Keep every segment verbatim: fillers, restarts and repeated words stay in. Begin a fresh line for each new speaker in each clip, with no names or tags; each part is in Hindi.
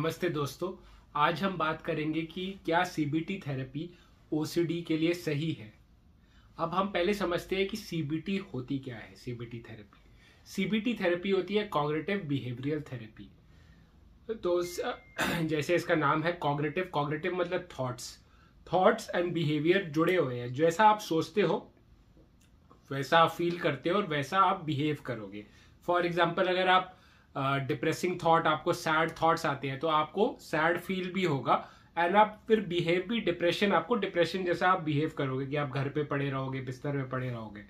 नमस्ते दोस्तों। आज हम बात करेंगे कि क्या सीबीटी थेरेपी ओसीडी के लिए सही है। अब हम पहले समझते हैं कि सीबीटी होती क्या है। सीबीटी थेरेपी सीबीटी थेरेपी होती है कॉग्निटिव बिहेवियरल थेरेपी। तो जैसे इसका नाम है कॉग्निटिव कॉग्निटिव मतलब थॉट्स थॉट्स एंड बिहेवियर जुड़े हुए हैं। जैसा आप सोचते हो वैसा आप फील करते हो और वैसा आप बिहेव करोगे। फॉर एग्जाम्पल, अगर आप डिप्रेसिंग uh, थॉट आपको सैड थॉट्स आते हैं तो आपको सैड फील भी होगा एंड आप फिर बिहेव भी डिप्रेशन आपको डिप्रेशन जैसा आप बिहेव करोगे कि आप घर पे पड़े रहोगे, बिस्तर में पड़े रहोगे।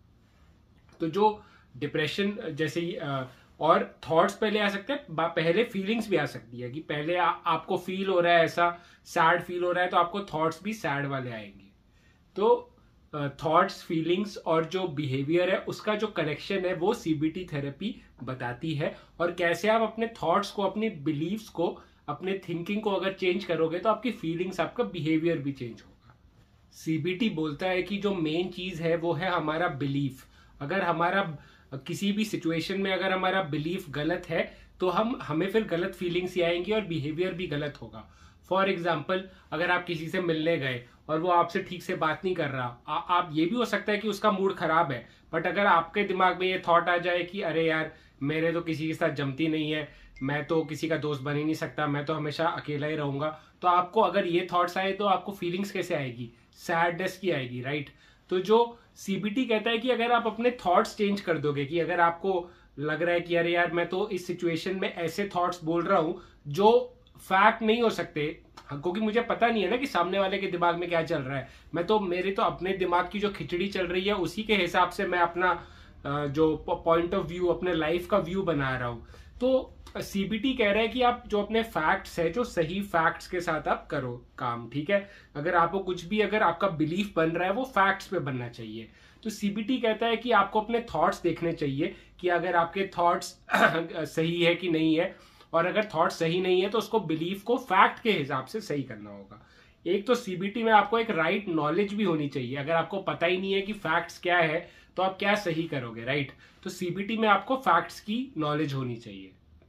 तो जो डिप्रेशन जैसे ही uh, और थॉट्स पहले आ सकते हैं, पहले फीलिंग्स भी आ सकती है कि पहले आ, आपको फील हो रहा है ऐसा सैड फील हो रहा है तो आपको थॉट्स भी सैड वाले आएंगे। तो थॉट्स uh, फीलिंग्स और जो बिहेवियर है उसका जो कनेक्शन है वो सीबीटी थेरेपी बताती है। और कैसे आप अपने थॉट्स को, अपनी बिलीव्स को, अपने थिंकिंग को अगर चेंज करोगे तो आपकी फीलिंग्स, आपका बिहेवियर भी चेंज होगा। सीबीटी बोलता है कि जो मेन चीज है वो है हमारा बिलीफ। अगर हमारा किसी भी सिचुएशन में अगर हमारा बिलीफ गलत है तो हम हमें फिर गलत फीलिंग्स ही आएंगी और बिहेवियर भी गलत होगा। फॉर एग्जाम्पल, अगर आप किसी से मिलने गए और वो आपसे ठीक से बात नहीं कर रहा, आ, आप ये भी हो सकता है कि उसका मूड खराब है, बट अगर आपके दिमाग में ये थॉट आ जाए कि अरे यार मेरे तो किसी के साथ जमती नहीं है, मैं तो किसी का दोस्त बन ही नहीं सकता, मैं तो हमेशा अकेला ही रहूंगा, तो आपको अगर ये थॉट्स आए तो आपको फीलिंग्स कैसे आएगी? सैडनेस की आएगी, राइट। तो जो सीबीटी कहता है कि अगर आप अपने थॉट्स चेंज कर दोगे, कि अगर आपको लग रहा है कि अरे यार मैं तो इस सिचुएशन में ऐसे थॉट्स बोल रहा हूं जो फैक्ट नहीं हो सकते, क्योंकि मुझे पता नहीं है ना कि सामने वाले के दिमाग में क्या चल रहा है, मैं तो मेरी तो अपने दिमाग की जो खिचड़ी चल रही है उसी के हिसाब से मैं अपना जो पॉइंट ऑफ व्यू, अपने लाइफ का व्यू बना रहा हूं। तो सीबीटी कह रहा है कि आप जो अपने फैक्ट्स है, जो सही फैक्ट्स के साथ आप करो काम, ठीक है। अगर आपको कुछ भी, अगर आपका बिलीफ बन रहा है वो फैक्ट्स पे बनना चाहिए। तो सीबीटी कहता है कि आपको अपने थॉट्स देखने चाहिए कि अगर आपके थॉट्स सही है कि नहीं है, और अगर थॉट सही नहीं है तो उसको बिलीफ को फैक्ट के हिसाब से सही करना होगा। एक तो सीबीटी में आपको एक राइट नॉलेज भी होनी चाहिए। अगर आपको पता ही नहीं है कि फैक्ट्स क्या है तो आप क्या सही करोगे, राइट। तो सीबीटी में आपको फैक्ट्स की नॉलेज होनी चाहिए।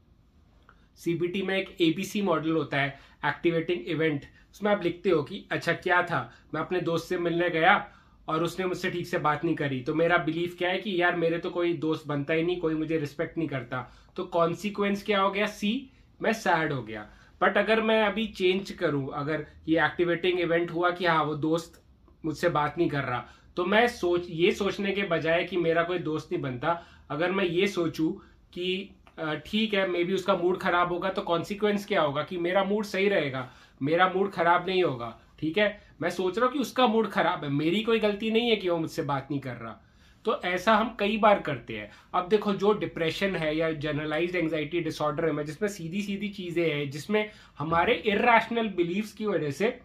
सीबीटी में एक एबीसी मॉडल होता है, एक्टिवेटिंग इवेंट। उसमें आप लिखते हो कि अच्छा क्या था, मैं अपने दोस्त से मिलने गया और उसने मुझसे ठीक से बात नहीं करी, तो मेरा बिलीफ क्या है कि यार मेरे तो कोई दोस्त बनता ही नहीं, कोई मुझे रिस्पेक्ट नहीं करता। तो कॉन्सिक्वेंस क्या हो गया? सी, मैं सैड हो गया। बट अगर मैं अभी चेंज करूं, अगर ये एक्टिवेटिंग इवेंट हुआ कि हाँ वो दोस्त मुझसे बात नहीं कर रहा, तो मैं सोच ये सोचने के बजाय कि मेरा कोई दोस्त नहीं बनता, अगर मैं ये सोचूं कि ठीक है मे बी उसका मूड खराब होगा, तो कॉन्सिक्वेंस क्या होगा कि मेरा मूड सही रहेगा, मेरा मूड खराब नहीं होगा, ठीक है। मैं सोच रहा हूं कि उसका मूड खराब है, मेरी कोई गलती नहीं है कि वो मुझसे बात नहीं कर रहा। तो ऐसा हम कई बार करते हैं। अब देखो, जो डिप्रेशन है या जनरलाइज्ड एंजाइटी डिसऑर्डर है, जिसमें सीधी सीधी चीजें हैं, जिसमें हमारे इरैशनल बिलीव्स की वजह से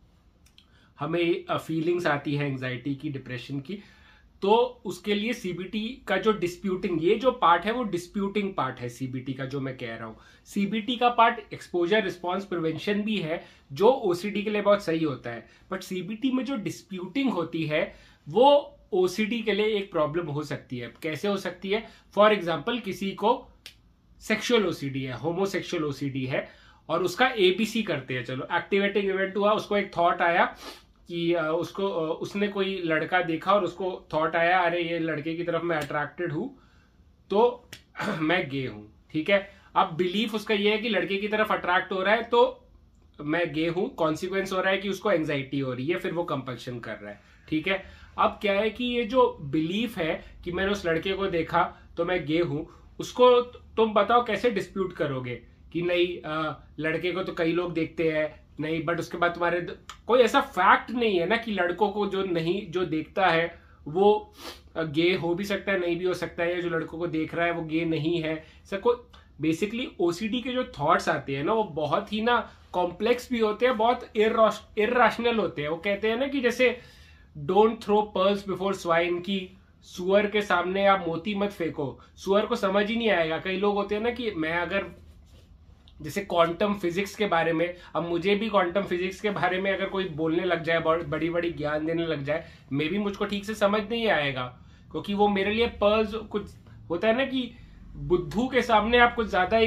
हमें फीलिंग्स आती है एंजाइटी की, डिप्रेशन की, तो उसके लिए सीबीटी का जो डिस्प्यूटिंग, ये जो पार्ट है वो डिस्प्यूटिंग पार्ट है सीबीटी का, जो मैं कह रहा हूं। सीबीटी का पार्ट एक्सपोजर रिस्पॉन्स प्रिवेंशन भी है, जो ओसीडी के लिए बहुत सही होता है। बट सीबीटी में जो डिस्प्यूटिंग होती है वो ओसीडी के लिए एक प्रॉब्लम हो सकती है। कैसे हो सकती है? फॉर एग्जाम्पल, किसी को सेक्सुअल ओसीडी है, होमोसेक्सुअल ओसीडी है, और उसका एबीसी करते हैं। चलो, एक्टिवेटिंग इवेंट हुआ, उसको एक थॉट आया कि उसको उसने कोई लड़का देखा और उसको थॉट आया अरे ये लड़के की तरफ मैं अट्रैक्टेड हूं तो मैं गे हूं, ठीक है। अब बिलीफ उसका ये है कि लड़के की तरफ अट्रैक्ट हो रहा है तो मैं गे हूं। कॉन्सिक्वेंस हो रहा है कि उसको एंजाइटी हो रही है, फिर वो कंपल्शन कर रहा है, ठीक है। अब क्या है कि ये जो बिलीफ है कि मैंने उस लड़के को देखा तो मैं गे हूं, उसको तुम बताओ कैसे डिस्प्यूट करोगे कि नहीं आ, लड़के को तो कई लोग देखते हैं, नहीं, बट उसके बाद तुम्हारे कोई ऐसा फैक्ट नहीं है ना कि लड़कों को जो नहीं जो देखता है वो गे हो भी सकता है, नहीं भी हो सकता है, या जो लड़कों को देख रहा है वो गे नहीं है। सर कोई बेसिकली ओसीडी के जो थॉट्स आते हैं ना वो बहुत ही ना कॉम्प्लेक्स भी होते हैं, बहुत इरैशनल होते हैं। वो कहते हैं ना कि जैसे don't throw pearls before swine, की सुअर के सामने आप मोती मत फेंको, सुअर को समझ ही नहीं आएगा। कई लोग होते हैं ना कि मैं अगर जैसे क्वांटम फिजिक्स के बारे में, अब मुझे भी क्वांटम फिजिक्स के बारे में अगर कोई बोलने लग जाए, बड़ी बड़ी ज्ञान देने लग जाए, मे भी मुझको ठीक से समझ नहीं आएगा, क्योंकि वो मेरे लिए पर्ल्स कुछ होता है ना कि बुद्धू के सामने आप कुछ ज्यादा ही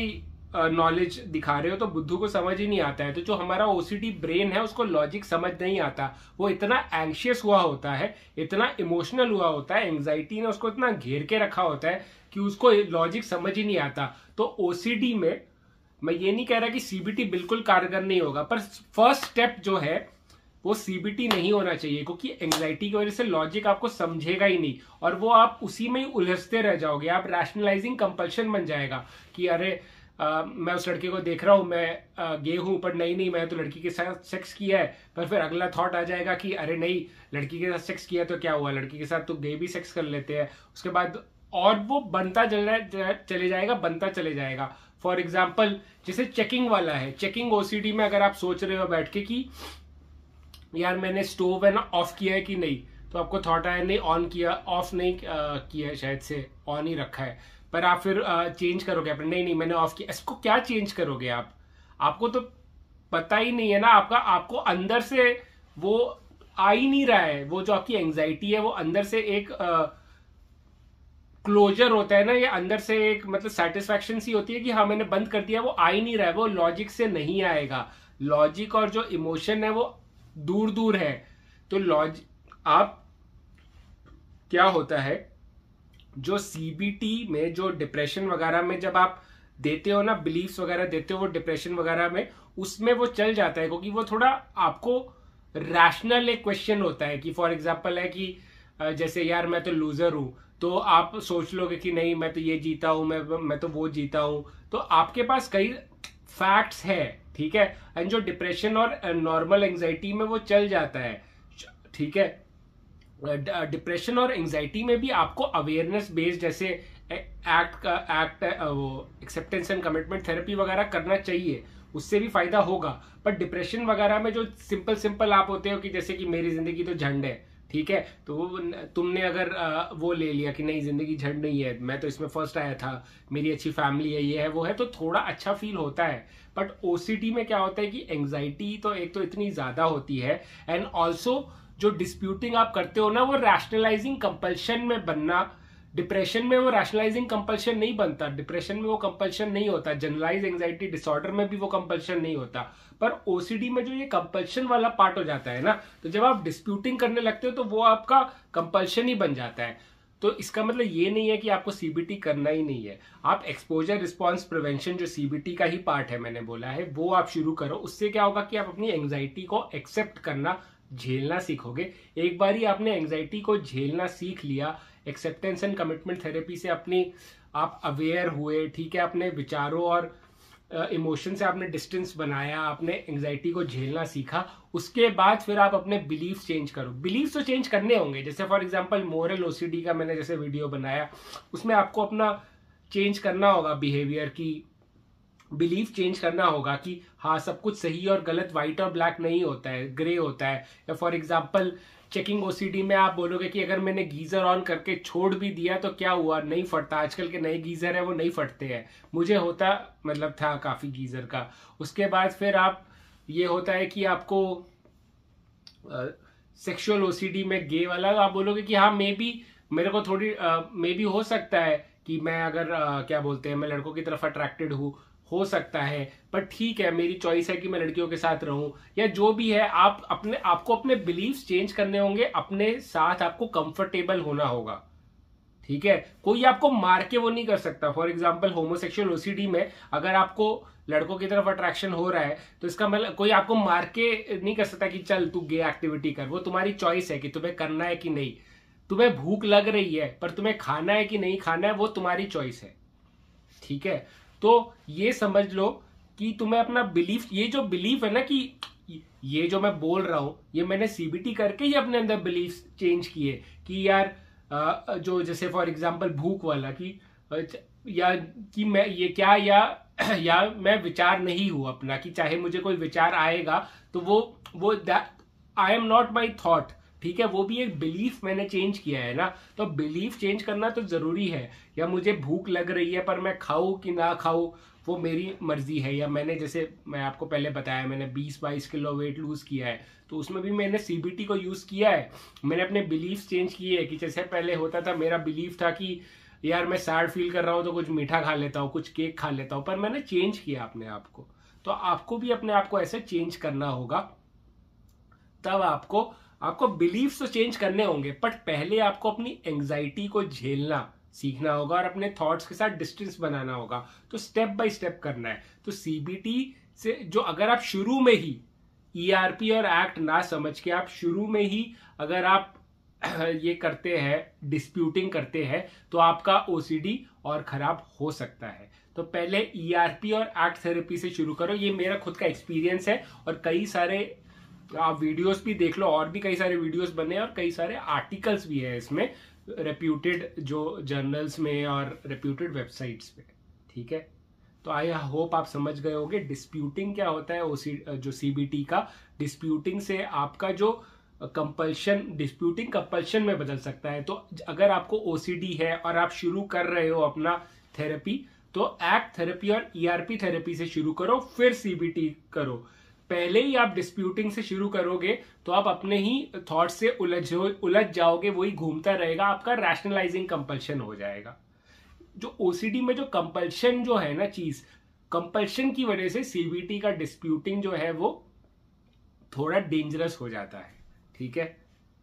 नॉलेज दिखा रहे हो तो बुद्धू को समझ ही नहीं आता है। तो जो हमारा ओसीडी ब्रेन है उसको लॉजिक समझ नहीं आता, वो इतना एंग्शियस हुआ होता है, इतना इमोशनल हुआ होता है, एंग्जाइटी ने उसको इतना घेर के रखा होता है कि उसको लॉजिक समझ ही नहीं आता। तो ओसीडी में मैं ये नहीं कह रहा कि सीबीटी बिल्कुल कारगर नहीं होगा, पर फर्स्ट स्टेप जो है वो सीबीटी नहीं होना चाहिए, क्योंकि एंग्जाइटी की वजह से लॉजिक आपको समझेगा ही नहीं और वो आप उसी में ही उलझते रह जाओगे। आप रैशनलाइजिंग कंपल्शन बन जाएगा कि अरे आ, मैं उस लड़के को देख रहा हूं, मैं गे हूं, पर नहीं नहीं मैं तो लड़की के साथ सेक्स किया है। पर फिर अगला थॉट आ जाएगा कि अरे नहीं, लड़की के साथ सेक्स किया तो क्या हुआ, लड़की के साथ तो गे भी सेक्स कर लेते हैं। उसके बाद और वो बनता चले जाएगा बनता चले जाएगा। फॉर एग्जाम्पल जैसे चेकिंग वाला है, चेकिंग ओसीडी में अगर आप सोच रहे हो बैठ के कि यार मैंने स्टोव है ना ऑफ किया है कि नहीं, तो आपको थॉट आया नहीं ऑन किया, ऑफ नहीं आ, किया है, शायद से ऑन ही रखा है, पर आप फिर चेंज करोगे अपने, नहीं नहीं मैंने ऑफ किया। इसको क्या चेंज करोगे आप, आपको तो पता ही नहीं है ना, आपका आपको अंदर से वो आ ही नहीं रहा है, वो जो आपकी एंग्जाइटी है वो अंदर से एक क्लोजर होता है ना, ये अंदर से एक मतलब सेटिस्फैक्शन सी होती है कि हाँ मैंने बंद कर दिया, वो आ ही नहीं रहा है, वो लॉजिक से नहीं आएगा। लॉजिक और जो इमोशन है वो दूर दूर है। तो लॉजिक आप क्या होता है, जो सीबीटी में जो डिप्रेशन वगैरह में जब आप देते हो ना, बिलीफ्स वगैरह देते हो वो डिप्रेशन वगैरह में, उसमें वो चल जाता है, क्योंकि वो थोड़ा आपको रैशनल एक क्वेश्चन होता है कि फॉर एग्जांपल है कि जैसे यार मैं तो लूजर हूं, तो आप सोच लोगे कि नहीं मैं तो ये जीता हूं, मैं मैं तो वो जीता हूं, तो आपके पास कई फैक्ट्स है, ठीक है। एंड जो डिप्रेशन और नॉर्मल एंजाइटी में वो चल जाता है, ठीक है। डिप्रेशन और एंजाइटी में भी आपको अवेयरनेस बेस्ड जैसे एक्ट का एक्ट वो एक्सेप्टेंस एंड कमिटमेंट थेरेपी वगैरह करना चाहिए, उससे भी फायदा होगा। पर डिप्रेशन वगैरह में जो सिंपल सिंपल आप होते हो कि जैसे कि मेरी जिंदगी तो झंड है, ठीक है, तो वो तुमने अगर वो ले लिया कि नहीं जिंदगी झंड नहीं है, मैं तो इसमें फर्स्ट आया था, मेरी अच्छी फैमिली है, ये है वो है, तो थोड़ा अच्छा फील होता है। बट ओसीडी में क्या होता है कि एंग्जाइटी तो एक तो इतनी ज्यादा होती है, एंड ऑल्सो जो डिस्प्यूटिंग आप करते हो ना वो रैशनलाइजिंग कंपल्शन में बनना। डिप्रेशन में वो रैशनलाइजिंग कंपल्शन नहीं बनता, डिप्रेशन में वो कंपल्शन नहीं होता, जनरलाइज एंजाइटी डिसऑर्डर में भी वो कंपल्शन नहीं होता। पर ओसीडी में जो ये कंपल्शन वाला पार्ट हो जाता है ना, तो जब आप डिस्प्यूटिंग करने लगते हो तो वो आपका कंपल्शन ही बन जाता है। तो इसका मतलब ये नहीं है कि आपको सीबीटी करना ही नहीं है, आप एक्सपोजर रिस्पॉन्स प्रिवेंशन जो सीबीटी का ही पार्ट है मैंने बोला है, वो आप शुरू करो। उससे क्या होगा कि आप अपनी एंग्जाइटी को एक्सेप्ट करना, झेलना सीखोगे। एक बार ही आपने एंग्जाइटी को झेलना सीख लिया, एक्सेप्टेंस एंड कमिटमेंट थेरेपी से अपनी आप अवेयर हुए, ठीक है, अपने विचारों और इमोशन uh, से आपने डिस्टेंस बनाया, आपने एंग्जाइटी को झेलना सीखा, उसके बाद फिर आप अपने बिलीफ चेंज करो। बिलीफ तो चेंज करने होंगे, जैसे फॉर एग्जांपल मोरल ओसीडी का मैंने जैसे वीडियो बनाया, उसमें आपको अपना चेंज करना होगा बिहेवियर की, बिलीफ चेंज करना होगा कि हाँ सब कुछ सही और गलत, व्हाइट और ब्लैक नहीं होता है, ग्रे होता है। या फॉर एग्जांपल चेकिंग ओसीडी में आप बोलोगे कि अगर मैंने गीजर ऑन करके छोड़ भी दिया तो क्या हुआ, नहीं फटता, आजकल के नए गीजर है वो नहीं फटते हैं, मुझे होता मतलब था काफी गीजर का। उसके बाद फिर आप ये होता है कि आपको सेक्सुअल ओसीडी में गे वाला आप बोलोगे कि हाँ मे बी मेरे को थोड़ी मे बी हो सकता है कि मैं अगर आ, क्या बोलते हैं मैं लड़कों की तरफ अट्रैक्टेड हूँ, हो सकता है, पर ठीक है मेरी चॉइस है कि मैं लड़कियों के साथ रहूं, या जो भी है। आप अपने आपको अपने बिलीफ्स चेंज करने होंगे, अपने साथ आपको कंफर्टेबल होना होगा, ठीक है। कोई आपको मार के वो नहीं कर सकता। फॉर एग्जांपल होमोसेक्सुअल ओसीडी में अगर आपको लड़कों की तरफ अट्रैक्शन हो रहा है तो इसका मतलब कोई आपको मार के नहीं कर सकता कि चल तू गे एक्टिविटी कर, वो तुम्हारी चॉइस है कि तुम्हें करना है कि नहीं। तुम्हें भूख लग रही है पर तुम्हें खाना है कि नहीं खाना है वो तुम्हारी चॉइस है, ठीक है। तो ये समझ लो कि तुम्हें अपना बिलीफ, ये जो बिलीफ है ना कि ये जो मैं बोल रहा हूं ये मैंने सीबीटी करके ही अपने अंदर बिलीफ चेंज किए कि यार जो जैसे फॉर एग्जांपल भूख वाला कि या कि मैं ये क्या या या मैं विचार नहीं हूं अपना, कि चाहे मुझे कोई विचार आएगा तो वो वो I am not my thought, ठीक है, वो भी एक बिलीफ मैंने चेंज किया है ना। तो बिलीफ चेंज करना तो जरूरी है। या मुझे भूख लग रही है पर मैं खाऊं कि ना खाऊं वो मेरी मर्जी है। या मैंने जैसे मैं आपको पहले बताया मैंने बीस बाईस किलो वेट लूज किया है, तो उसमें भी मैंने सीबीटी को यूज किया है। मैंने अपने बिलीफ चेंज किए है कि जैसे पहले होता था मेरा बिलीफ था कि यार मैं सैड फील कर रहा हूँ तो कुछ मीठा खा लेता हूँ, कुछ केक खा लेता हूँ, पर मैंने चेंज किया अपने आप को। तो आपको भी अपने आप को ऐसे चेंज करना होगा, तब आपको आपको बिलीफ तो चेंज करने होंगे, बट पहले आपको अपनी एंग्जाइटी को झेलना सीखना होगा और अपने थॉट्स के साथ डिस्टेंस बनाना होगा। तो स्टेप बाय स्टेप करना है। तो सीबीटी से जो अगर आप शुरू में ही ईआरपी और एक्ट ना समझ के आप शुरू में ही अगर आप ये करते हैं, डिस्प्यूटिंग करते हैं, तो आपका ओसीडी और खराब हो सकता है। तो पहले ईआरपी और एक्ट थेरेपी से शुरू करो। ये मेरा खुद का एक्सपीरियंस है और कई सारे आप वीडियोस भी देख लो, और भी कई सारे वीडियोस बने और कई सारे आर्टिकल्स भी है इसमें, रेप्यूटेड जो जर्नल्स में और रेप्यूटेड वेबसाइट्स पे। ठीक है, तो आई होप आप समझ गए होंगे डिस्प्यूटिंग क्या होता है। ओसी जो सीबीटी का डिस्प्यूटिंग से आपका जो कंपल्शन, डिस्प्यूटिंग कंपल्शन में बदल सकता है। तो अगर आपको ओसीडी है और आप शुरू कर रहे हो अपना थेरेपी, तो एक्ट थेरेपी और ईआरपी थेरेपी से शुरू करो, फिर सीबीटी करो। पहले ही आप डिस्प्यूटिंग से शुरू करोगे तो आप अपने ही थॉट से उलझ उलझ जाओगे, वही घूमता रहेगा, आपका रैशनलाइजिंग कंपल्शन हो जाएगा। जो ओसीडी में जो कंपल्शन जो है ना चीज, कंपल्शन की वजह से सीबीटी का डिस्प्यूटिंग जो है वो थोड़ा डेंजरस हो जाता है। ठीक है,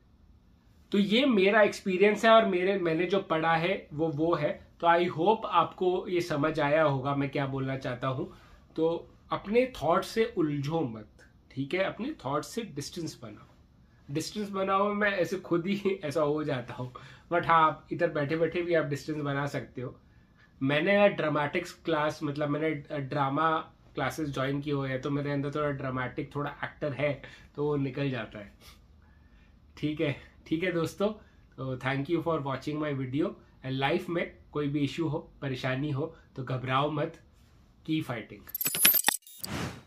तो ये मेरा एक्सपीरियंस है और मेरे मैंने जो पढ़ा है वो वो है। तो आई होप आपको ये समझ आया होगा मैं क्या बोलना चाहता हूं। तो अपने थॉट से उलझो मत, ठीक है, अपने थॉट से डिस्टेंस बनाओ। डिस्टेंस बनाओ, मैं ऐसे खुद ही ऐसा हो जाता हूँ, बट हाँ आप इधर बैठे बैठे भी आप डिस्टेंस बना सकते हो। मैंने ड्रामेटिक्स क्लास, मतलब मैंने ड्रामा क्लासेस ज्वाइन की हुई है, तो मेरे अंदर थोड़ा ड्रामेटिक, थोड़ा एक्टर है, तो वो निकल जाता है। ठीक है ठीक है दोस्तों, तो thank you for watching my video. And life में कोई भी इश्यू हो, परेशानी हो, तो घबराओ मत, की फाइटिंग।